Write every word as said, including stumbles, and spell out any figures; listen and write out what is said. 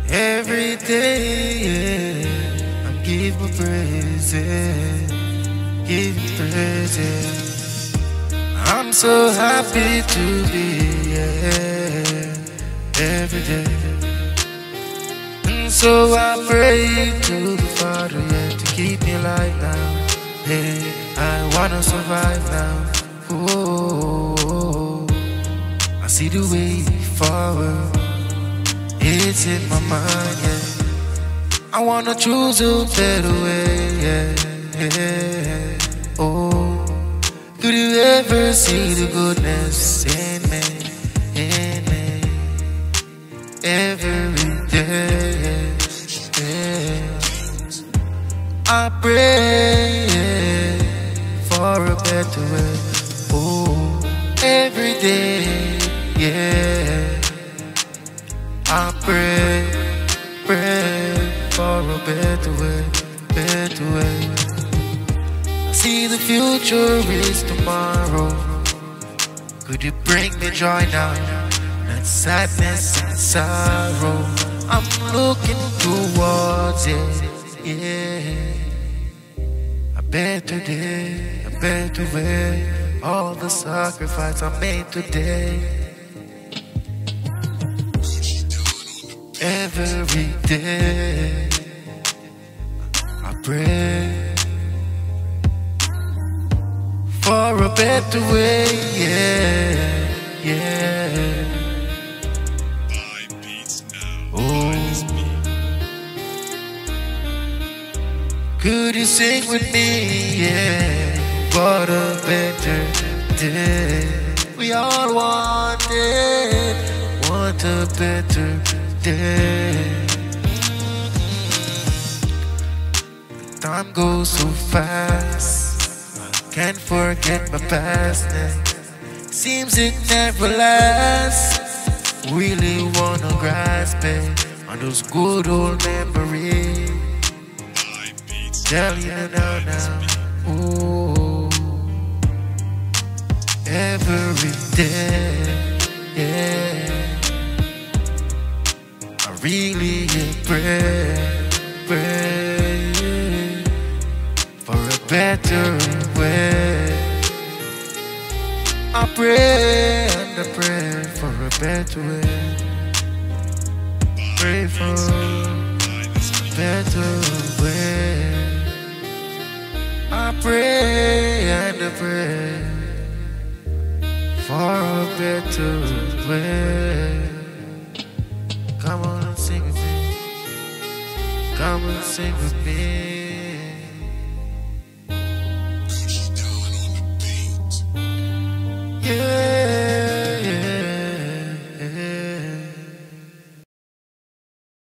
Every day, yeah, I give my praises, give my praises. I'm so happy to be here every day. And so I pray to the Father, yeah, to keep me alive now. Hey, I wanna survive now. Oh, I see the way forward. It's in my mind, yeah. I wanna choose a better way, yeah, yeah. Oh, could you ever see the goodness in me, in me? Every day, yeah. I pray, yeah, for a better way. Oh, every day, yeah. I pray, pray for a better way, better way. I see the future is tomorrow. Could you bring me joy now? Not sadness and sorrow. I'm looking towards it, yeah. A better day, a better way. All the sacrifice I made today. Every day I pray for a better way, yeah, yeah. Oh, could you sing with me, yeah? What a better day. We all want it, want a better day. Time goes so fast, I can't forget my past. Seems it never lasts. Really wanna grasp it on those good old memories. Tell you now, now, ooh, every day, yeah. I really pray, pray for a better way. I pray and I pray for a better way. Pray for a better way. I pray and I pray for a better way. Come on and sing with me. Come and sing with me.